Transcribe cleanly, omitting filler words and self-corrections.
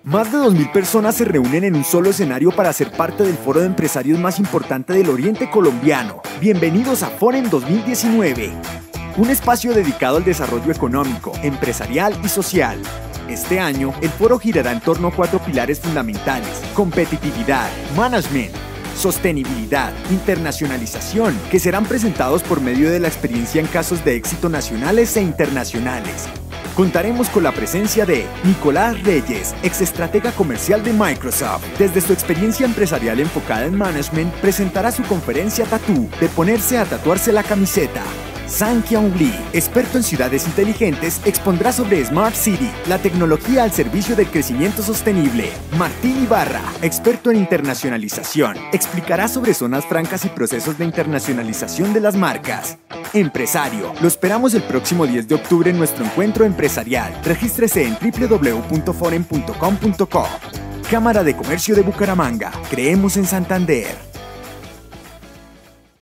Más de 2.000 personas se reúnen en un solo escenario para ser parte del foro de empresarios más importante del oriente colombiano. Bienvenidos a Forum 2019, un espacio dedicado al desarrollo económico, empresarial y social. Este año, el foro girará en torno a 4 pilares fundamentales: competitividad, management, sostenibilidad, internacionalización, que serán presentados por medio de la experiencia en casos de éxito nacionales e internacionales. Contaremos con la presencia de Nicolás Reyes, exestratega comercial de Microsoft. Desde su experiencia empresarial enfocada en management, presentará su conferencia Tatú, de ponerse a tatuarse la camiseta. Sang Kyung Lee, experto en ciudades inteligentes, expondrá sobre Smart City, la tecnología al servicio del crecimiento sostenible. Martín Ibarra, experto en internacionalización, explicará sobre zonas francas y procesos de internacionalización de las marcas. Empresario, lo esperamos el próximo 10 de octubre en nuestro encuentro empresarial. Regístrese en www.forum.com.co. Cámara de Comercio de Bucaramanga. Creemos en Santander.